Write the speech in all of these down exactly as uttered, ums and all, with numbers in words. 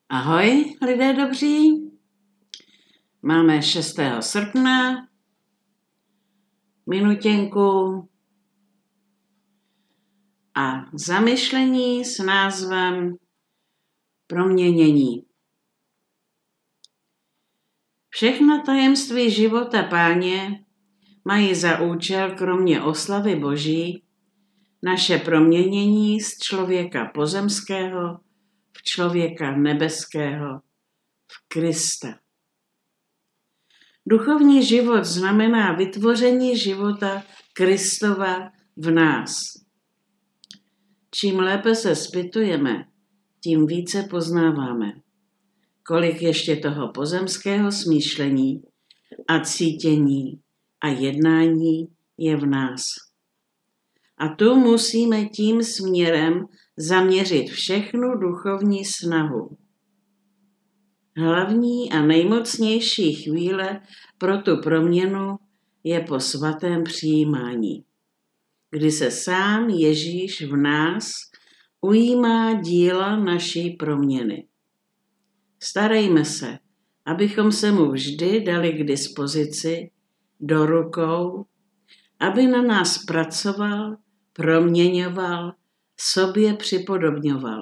Ahoj, lidé dobří. Máme šestého srpna, minutěnku a zamyšlení s názvem Proměnění. Všechna tajemství života Páně mají za účel kromě oslavy Boží naše proměnění z člověka pozemského v člověka nebeského, v Krista. Duchovní život znamená vytvoření života Kristova v nás. Čím lépe se zpytujeme, tím více poznáváme, kolik ještě toho pozemského smýšlení a cítění a jednání je v nás. A tu musíme tím směrem zaměřit všechnu duchovní snahu. Hlavní a nejmocnější chvíle pro tu proměnu je po svatém přijímání, kdy se sám Ježíš v nás ujímá díla naší proměny. Starejme se, abychom se mu vždy dali k dispozici, do rukou, aby na nás pracoval, proměňoval, sobě připodobňoval.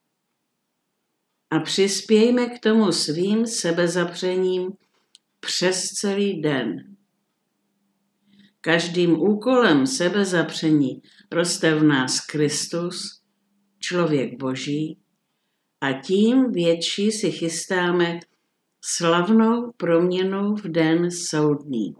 A přispějme k tomu svým sebezapřením přes celý den. Každým úkolem sebezapření roste v nás Kristus, člověk Boží, a tím větší si chystáme slavnou proměnu v den soudný.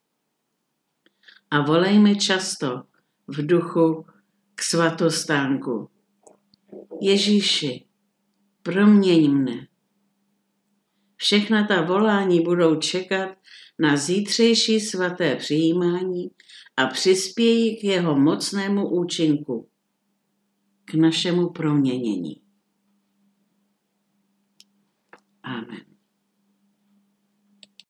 A volejme často v duchu k svatostánku. Ježíši, proměň mne. Všechna ta volání budou čekat na zítřejší svaté přijímání a přispějí k jeho mocnému účinku, k našemu proměnění.